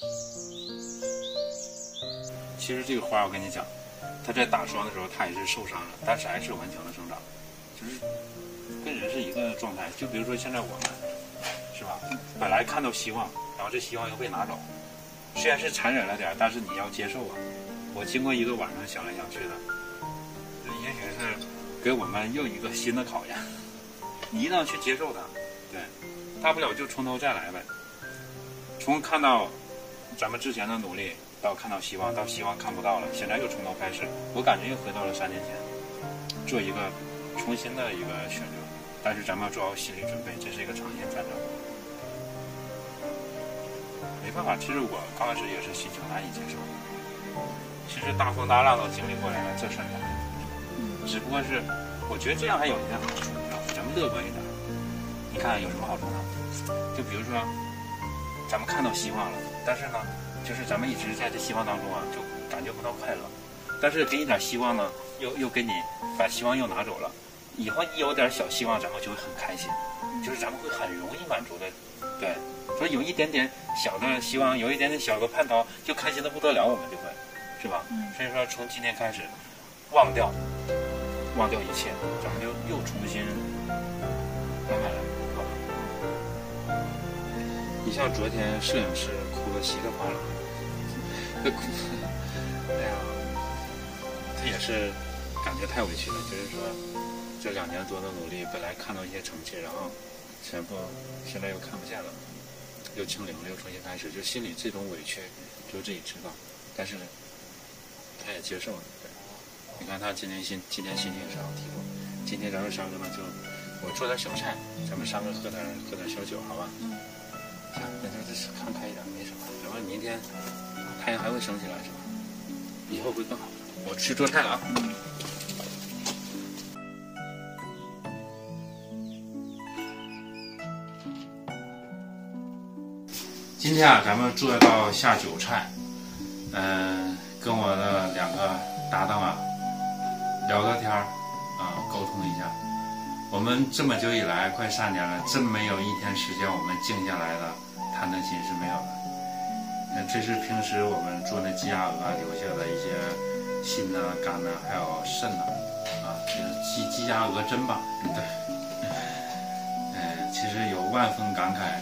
其实这个花我跟你讲，它在打霜的时候它也是受伤了，但是还是顽强的生长，就是跟人是一个状态。就比如说现在我们，是吧？本来看到希望，然后这希望又被拿走，虽然是残忍了点，但是你要接受啊。我经过一个晚上想来想去的，也许是给我们又一个新的考验，你一定要去接受它。对，大不了就从头再来呗，从看到咱们之前的努力。到看到希望，到希望看不到了，现在又从头开始，我感觉又回到了3年前，做一个重新的一个选择。但是咱们要做好心理准备，这是一个长线战争。没办法，其实我刚开始也是心情难以接受。其实大风大浪都经历过来了，这事儿只不过是我觉得这样还有一点好处，咱们乐观一点。你看有什么好处呢？就比如说，咱们看到希望了，但是呢。就是咱们一直在这希望当中啊，就感觉不到快乐。但是给你点希望呢，又给你把希望又拿走了。以后一有点小希望，咱们就会很开心，就是咱们会很容易满足的。对，所以有一点点小的希望，有一点点小的盼头，就开心的不得了，我们就会，是吧？所以说从今天开始，忘掉一切，咱们就又重新慢慢来，好吧？你像昨天摄影师哭得稀里哗啦。哎呀，他也是感觉太委屈了，就是说这2年多的努力，本来看到一些成绩，然后现在又看不见了，又清零了，又重新开始，就心里这种委屈，只有自己知道，但是他也接受了。对，你看他今天心情也是好提过，今天咱们3个呢，就我做点小菜，咱们3个喝点小酒，好吧？行，那就是看开一点，没什么。然后明天太阳还会升起来，是吧？以后会更好。我去做菜了啊。今天啊，咱们做到下酒菜，跟我的2个搭档啊聊聊天儿，沟通一下。我们这么久以来，快3年了，真没有一天时间我们静下来了谈心是没有的。这是平时我们做那鸡鸭鹅留下的一些心呐、肝呐，还有肾呐，就是鸡鸭鹅胗吧，对。其实有万分感慨，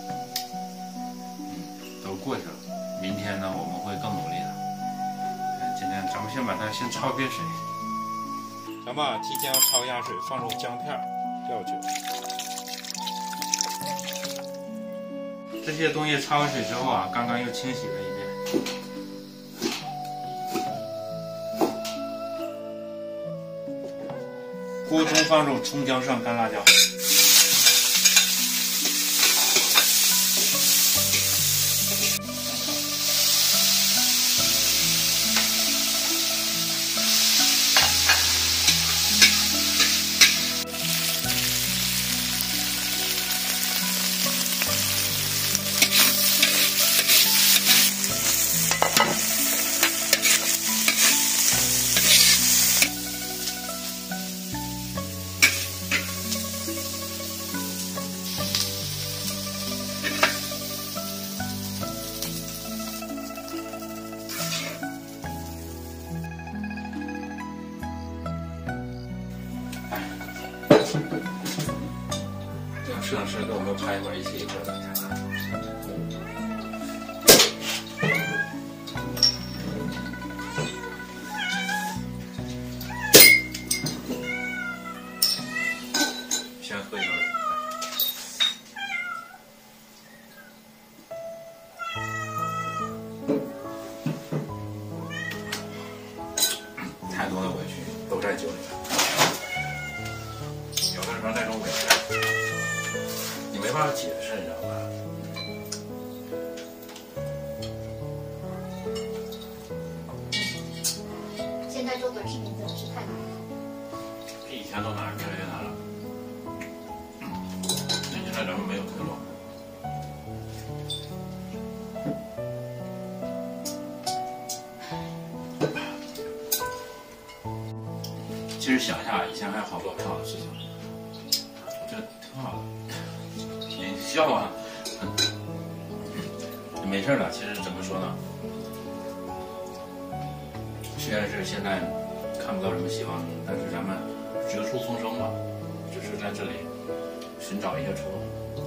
都过去了。明天呢，我们会更努力的。今天咱们先把它焯一遍水。咱们提前要焯一下水，放入姜片、料酒。这些东西焯完水之后啊，刚刚又清洗了一遍。锅中放入葱姜蒜干辣椒。摄影师给我们拍一会儿，一起喝的。先喝一口。太多的委屈都在酒里面，有的时候那种委屈。没办法解释，你知道吧？ 现在做短视频真的是太难了， 比以前都难，越来越难了。现在咱们没有退路。其实想一下，以前还有好多美好的事情，我觉得挺好的。笑啊！ 没事了。其实怎么说呢？虽然是现在看不到什么希望，但是咱们绝处逢生嘛，只是在这里寻找一些出路。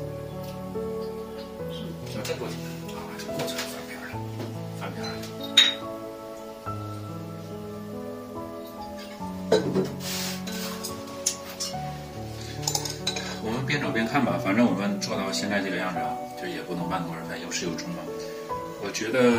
就这多简单啊！这过程翻篇了，翻篇了。我们边走边看吧，反正我们做到现在这个样子啊，就也不能半途而废，有始有终嘛。我觉得，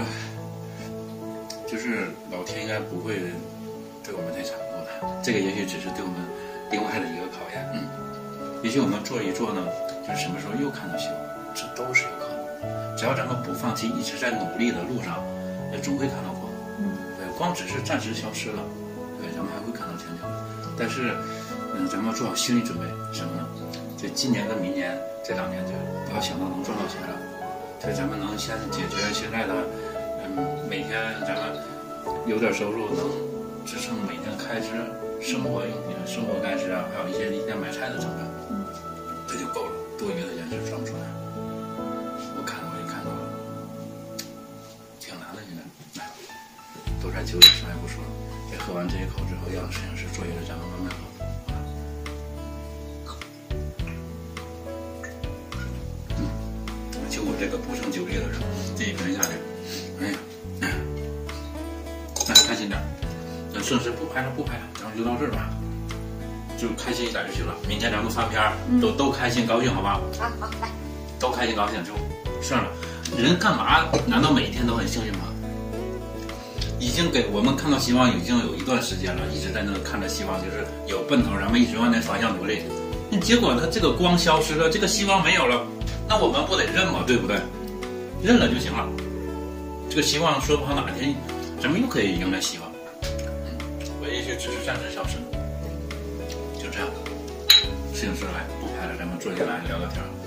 就是老天应该不会对我们太残酷的，这个也许只是对我们另外的一个考验。也许我们做一做呢，就是什么时候又看到希望，这都是有可能。只要咱们不放弃，一直在努力的路上，总会看到光。对，光只是暂时消失了，对，咱们还会看到前景。但是，咱们要做好心理准备，什么呢？就今年跟明年这2年，就不要想到能赚到钱了。就咱们能先解决现在的，每天咱们有点收入，能支撑每天开支、生活用品、生活开支啊，还有一些一天买菜的成本，这就够了，多余的钱是赚不出来。我也看到了，挺难的，现在，都在纠结，啥也不说了。这喝完这一口之后，让摄影师坐一个，咱们慢慢喝。就我这个不胜酒力的人，这一瓶下去，哎呀，那开心点。那摄影师不拍了，咱们就到这儿吧，就开心一点就行了。明天咱们翻篇，都开心高兴，好吧？ 好，来， 都开心高兴就算了。人干嘛？难道每一天都很幸运吗？已经给我们看到希望，已经有一段时间了，一直在那看着希望，就是有奔头，咱们一直往那方向努力。结果它这个光消失了，这个希望没有了。那我们不得认吗？对不对？认了就行了。这个希望说不好哪天咱们又可以迎来希望。我也许只是暂时消失，就这样。摄影师来不拍了，咱们坐下来聊聊天。